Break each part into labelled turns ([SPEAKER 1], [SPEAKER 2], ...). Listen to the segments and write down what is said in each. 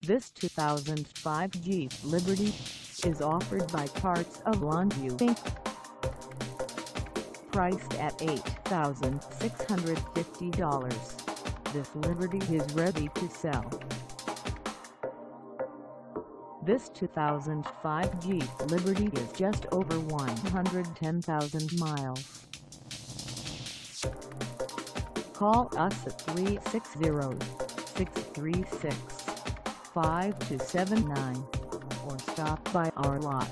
[SPEAKER 1] This 2005 Jeep Liberty is offered by Karz of Longview Inc. Priced at $8,650, this Liberty is ready to sell. This 2005 Jeep Liberty is just over 110,000 miles. Call us at 360-636-5279 or stop by our lot.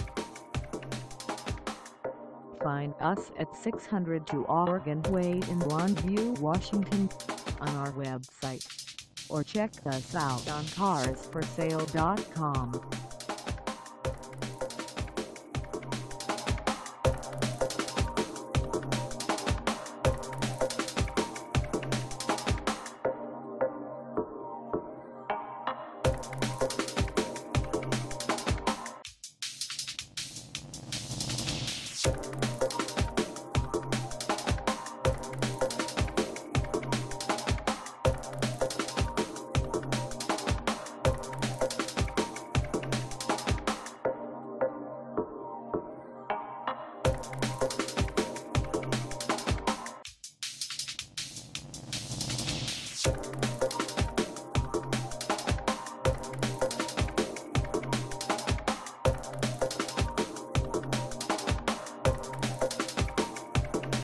[SPEAKER 1] Find us at 602 Oregon Way in Longview, Washington on our website, or check us out on carsforsale.com.